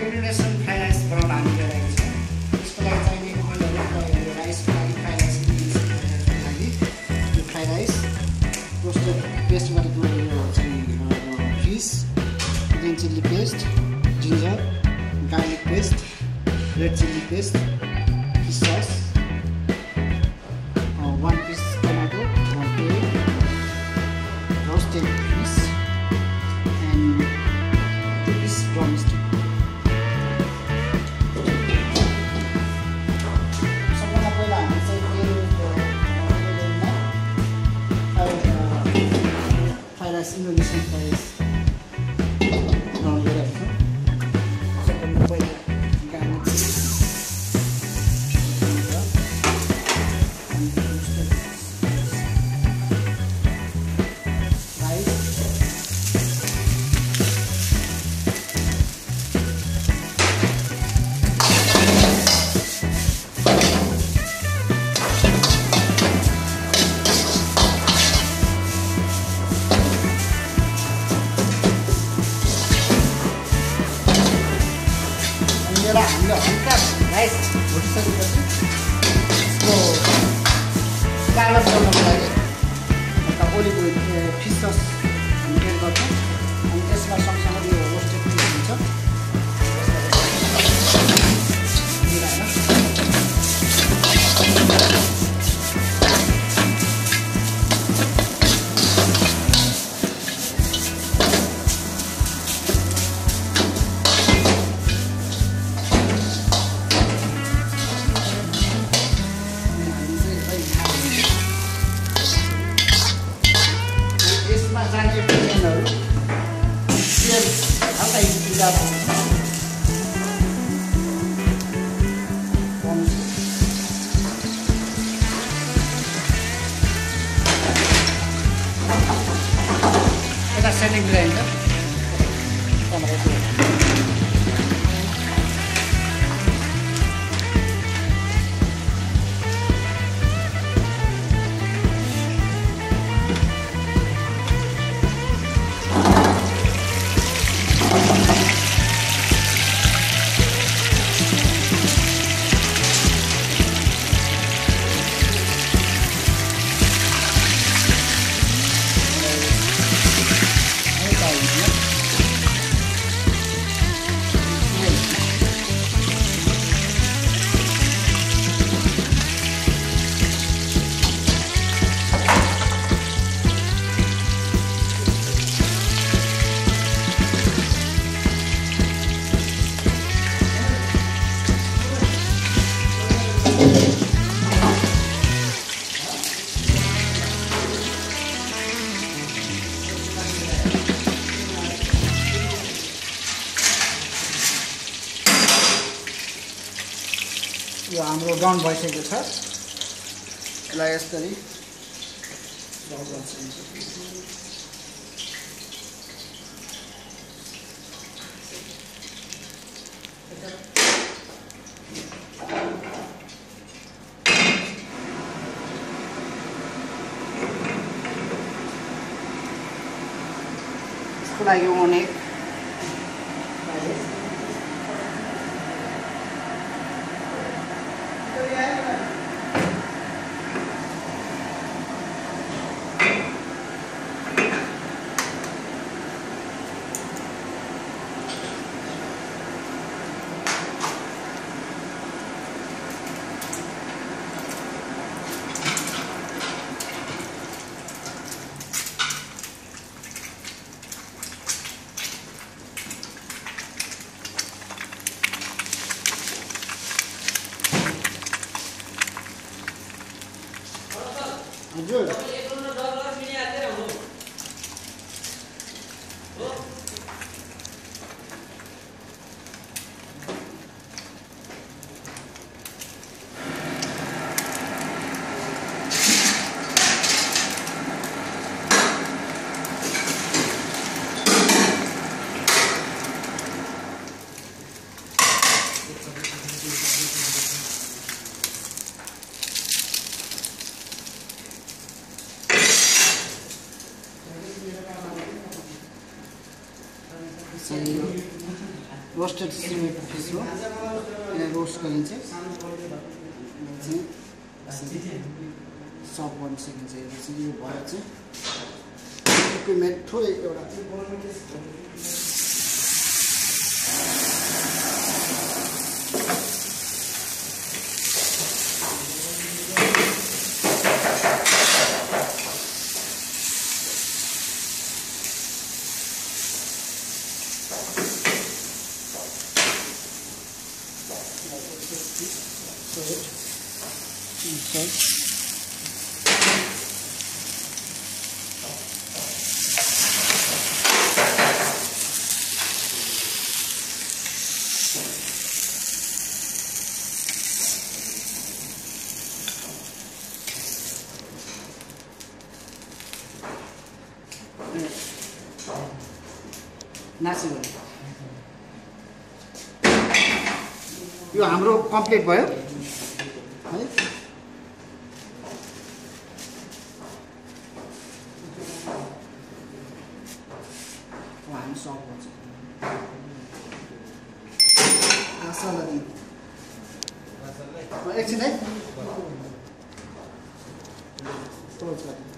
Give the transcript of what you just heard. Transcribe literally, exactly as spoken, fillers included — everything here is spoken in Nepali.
मेडिटेसन फ्राइड राइस बनाउन हामी गइरहेको छ। त्यसको लागि चाहिने उमेरहरू राइसको लागि फ्राइड राइस लागि यो फ्राइड राइस रोस्टेड पेस्ट गरेको यो चाहिँ fish, green chilli paste, ginger garlic paste, red chilli paste, fish sauce, one piece tomato, one egg, roasted fish, and two piece drumstick. सबभन्दा पहिला हामी चाहिँ तेलमा fried rice Indonesian fried rice बनाउन गइरहेको छौँ। सबभन्दा पहिला गार्लिक हामीले हल्का राइस भुटिसकेपछि यसको कालर बनाउनको लागि हल्का ओलिभ ओइल फिस सस हामी एड गर्छौँ अनि त्यसमा सँगसँगै यो रोस्टेड फिस हुन्छ मिलाएर जाने पेनहरू तेल हल्का पिला यता सेटिङ ल्याइन्छ यो हाम्रो डन भइसकेको छ। यसलाई यसरी यसको लागि अनेक हजुर Thank you. रोस्टेड फिस हो, यसलाई रोस्ट गरिन्छ, सप गर्न सकिन्छ। यो चाहिँ यो भयो चाहिँ इक्विपमेन्ट थोरै एउटा inside. नासी भयो। यो हाम्रो कम्प्लिट भयो है। हामी सर्भ गर्छ एकछिन है।